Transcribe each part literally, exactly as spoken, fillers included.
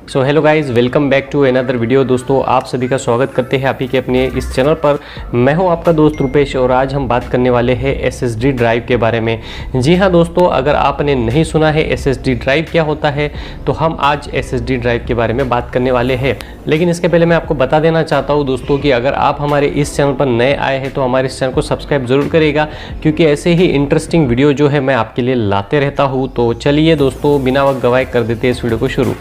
So hello guys, welcome back to another video. दोस्तों, आप सभी का स्वागत करते हैं आप ही के अपने इस चैनल पर। मैं हूं आपका दोस्त रुपेश और आज हम बात करने वाले हैं एसएसडी ड्राइव के बारे में। जी हां दोस्तों, अगर आपने नहीं सुना है एसएसडी ड्राइव क्या होता है तो हम आज एसएसडी ड्राइव के बारे में बात करने वाले हैं। लेकिन इसके पहले मैं आपको बता देना चाहता हूँ दोस्तों कि अगर आप हमारे इस चैनल पर नए आए हैं तो हमारे इस चैनल को सब्सक्राइब ज़रूर करेगा, क्योंकि ऐसे ही इंटरेस्टिंग वीडियो जो है मैं आपके लिए लाते रहता हूँ। तो चलिए दोस्तों, बिना वक्त गवाए कर देते हैं इस वीडियो को शुरू।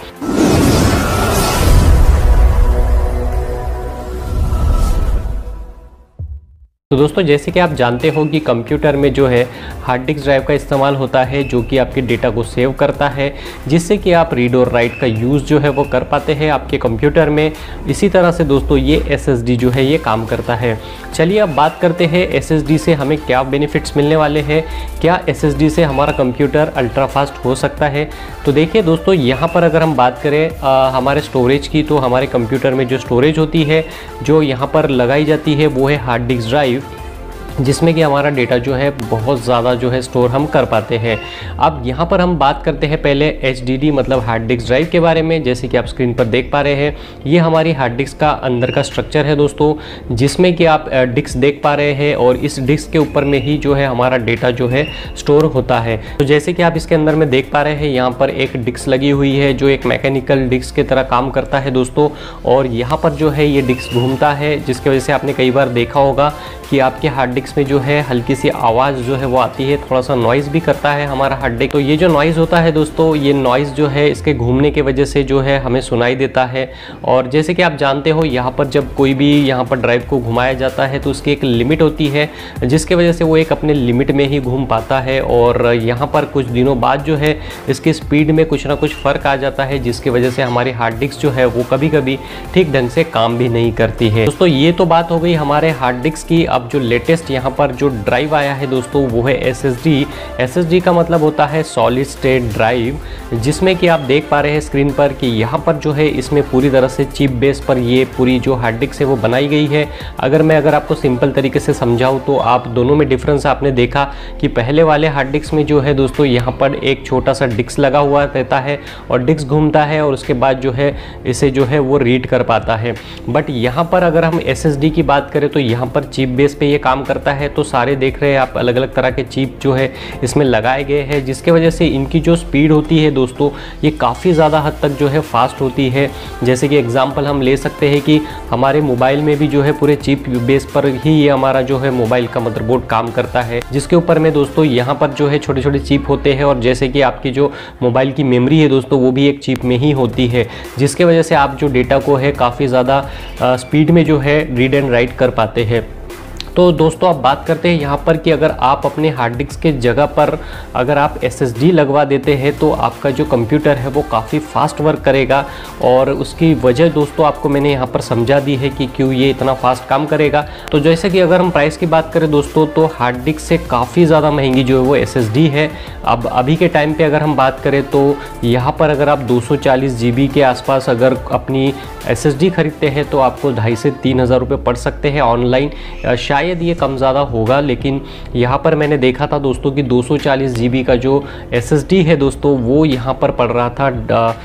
तो दोस्तों, जैसे कि आप जानते हो कि कंप्यूटर में जो है हार्ड डिस्क ड्राइव का इस्तेमाल होता है, जो कि आपके डेटा को सेव करता है, जिससे कि आप रीड और राइट का यूज़ जो है वो कर पाते हैं आपके कंप्यूटर में। इसी तरह से दोस्तों ये एसएसडी जो है ये काम करता है। चलिए अब बात करते हैं एसएसडी से हमें क्या बेनिफिट्स मिलने वाले हैं, क्या एसएसडी से हमारा कंप्यूटर अल्ट्रा फास्ट हो सकता है। तो देखिए दोस्तों, यहाँ पर अगर हम बात करें आ, हमारे स्टोरेज की, तो हमारे कंप्यूटर में जो स्टोरेज होती है जो यहाँ पर लगाई जाती है वो है हार्ड डिस्क ड्राइव, जिसमें कि हमारा डेटा जो है बहुत ज़्यादा जो है स्टोर हम कर पाते हैं। अब यहाँ पर हम बात करते हैं पहले एच डी डी मतलब हार्ड डिस्क ड्राइव के बारे में। जैसे कि आप स्क्रीन पर देख पा रहे हैं, ये हमारी हार्ड डिस्क का अंदर का स्ट्रक्चर है दोस्तों, जिसमें कि आप डिस्क देख पा रहे हैं और इस डिस्क के ऊपर में ही जो है हमारा डेटा जो है स्टोर होता है। तो जैसे कि आप इसके अंदर में देख पा रहे हैं, यहाँ पर एक डिस्क लगी हुई है जो एक मैकेनिकल डिस्क की तरह काम करता है दोस्तों। और यहाँ पर जो है ये डिस्क घूमता है, जिसकी वजह से आपने कई बार देखा होगा कि आपके हार्ड डिस्क में जो है हल्की सी आवाज़ जो है वो आती है, थोड़ा सा नॉइज़ भी करता है हमारा हार्ड डिस्क। तो ये जो नॉइज़ होता है दोस्तों, ये नॉइज़ जो है इसके घूमने की वजह से जो है हमें सुनाई देता है। और जैसे कि आप जानते हो, यहाँ पर जब कोई भी यहाँ पर ड्राइव को घुमाया जाता है तो उसकी एक लिमिट होती है, जिसके वजह से वो एक अपने लिमिट में ही घूम पाता है। और यहाँ पर कुछ दिनों बाद जो है इसकी स्पीड में कुछ ना कुछ फ़र्क आ जाता है, जिसकी वजह से हमारी हार्ड डिस्क जो है वो कभी कभी ठीक ढंग से काम भी नहीं करती है। दोस्तों, ये तो बात हो गई हमारे हार्ड डिस्क की। अब जो लेटेस्ट यहाँ पर जो ड्राइव आया है दोस्तों वो है एसएसडी। एसएसडी का मतलब होता है सॉलिड स्टेट ड्राइव, जिसमें कि आप देख पा रहे हैं स्क्रीन पर कि यहाँ पर जो है इसमें पूरी तरह से चिप बेस पर ये पूरी जो हार्ड डिस्क है वो बनाई गई है। अगर मैं अगर आपको सिंपल तरीके से समझाऊँ तो आप दोनों में डिफरेंस आपने देखा कि पहले वाले हार्ड डिस्क में जो है दोस्तों यहाँ पर एक छोटा सा डिस्क लगा हुआ रहता है और डिस्क घूमता है और उसके बाद जो है इसे जो है वो रीड कर पाता है। बट यहाँ पर अगर हम एसएसडी की बात करें तो यहाँ पर चिप बेस पे ये काम करता है। तो सारे देख रहे हैं आप, अलग अलग तरह के चिप जो है इसमें लगाए गए हैं, जिसके वजह से इनकी जो स्पीड होती है दोस्तों ये काफ़ी ज़्यादा हद तक जो है फास्ट होती है। जैसे कि एग्जांपल हम ले सकते हैं कि हमारे मोबाइल में भी जो है पूरे चिप बेस पर ही ये हमारा जो है मोबाइल का मदरबोर्ड काम करता है, जिसके ऊपर में दोस्तों यहाँ पर जो है छोटे छोटे चिप होते हैं। और जैसे कि आपकी जो मोबाइल की मेमोरी है दोस्तों वो भी एक चिप में ही होती है, जिसके वजह से आप जो डेटा को है काफ़ी ज़्यादा स्पीड में जो है रीड एंड राइट कर पाते हैं। तो दोस्तों अब बात करते हैं यहाँ पर कि अगर आप अपने हार्ड डिस्क के जगह पर अगर आप एसएसडी लगवा देते हैं तो आपका जो कंप्यूटर है वो काफ़ी फास्ट वर्क करेगा। और उसकी वजह दोस्तों आपको मैंने यहाँ पर समझा दी है कि क्यों ये इतना फास्ट काम करेगा। तो जैसे कि अगर हम प्राइस की बात करें दोस्तों, तो हार्ड डिस्क से काफ़ी ज़्यादा महंगी जो है वो एसएसडी है। अब अभी के टाइम पर अगर हम बात करें तो यहाँ पर अगर आप दो सौ चालीस जी बी के आसपास अगर अपनी एसएसडी खरीदते हैं तो आपको ढाई से तीन हज़ार रुपये पड़ सकते हैं ऑनलाइन। शायद ये कम ज़्यादा होगा, लेकिन यहाँ पर मैंने देखा था दोस्तों कि दो सौ चालीस जी बी का जो एसएसडी है दोस्तों वो यहाँ पर पड़ रहा था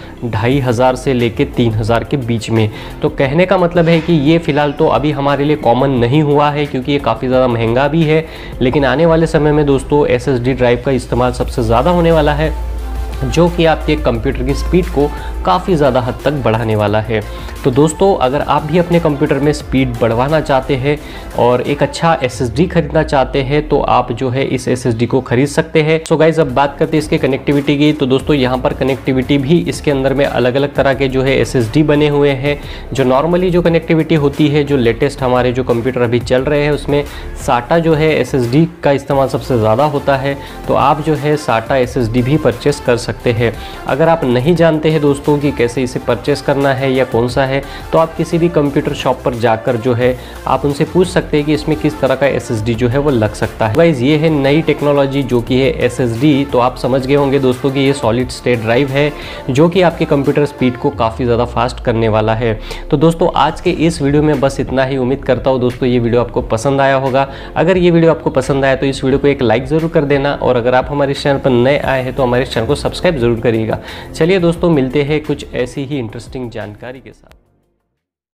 ढाई हज़ार से लेके तीन हज़ार के बीच में। तो कहने का मतलब है कि ये फ़िलहाल तो अभी हमारे लिए कॉमन नहीं हुआ है, क्योंकि ये काफ़ी ज़्यादा महंगा भी है। लेकिन आने वाले समय में दोस्तों एसएसडी ड्राइव का इस्तेमाल सबसे ज़्यादा होने वाला है, जो कि आपके कंप्यूटर की स्पीड को काफ़ी ज़्यादा हद तक बढ़ाने वाला है। तो दोस्तों, अगर आप भी अपने कंप्यूटर में स्पीड बढ़वाना चाहते हैं और एक अच्छा एसएसडी खरीदना चाहते हैं तो आप जो है इस एसएसडी को खरीद सकते हैं। सो गाइज, अब बात करते हैं इसके कनेक्टिविटी की। तो दोस्तों यहाँ पर कनेक्टिविटी भी इसके अंदर में अलग अलग तरह के जो है एसएसडी बने हुए हैं। जो नॉर्मली जो कनेक्टिविटी होती है, जो लेटेस्ट हमारे जो कंप्यूटर अभी चल रहे हैं उसमें साटा जो है एसएसडी का इस्तेमाल सबसे ज़्यादा होता है। तो आप जो है साटा एसएसडी भी परचेस कर सकते हैं। अगर आप नहीं जानते हैं दोस्तों कि कैसे इसे परचेस करना है या कौन सा है, तो आप किसी भी कंप्यूटर शॉप पर जाकर जो है आप उनसे पूछ सकते हैं कि इसमें किस तरह का एसएसडी जो है वो लग सकता है। गाइस, ये है नई टेक्नोलॉजी जो कि है एसएसडी। तो आप समझ गए होंगे दोस्तों कि ये सॉलिड स्टेट ड्राइव है, जो कि आपके कंप्यूटर स्पीड को काफ़ी ज़्यादा फास्ट करने वाला है। तो दोस्तों आज के इस वीडियो में बस इतना ही। उम्मीद करता हूँ दोस्तों ये वीडियो आपको पसंद आया होगा। अगर ये वीडियो आपको पसंद आया तो इस वीडियो को एक लाइक ज़रूर कर देना, और अगर आप हमारे चैनल पर नए आए हैं तो हमारे चैनल को सब्सक्राइब सब्सक्राइब ज़रूर करिएगा। चलिए दोस्तों, मिलते हैं कुछ ऐसी ही इंटरेस्टिंग जानकारी के साथ।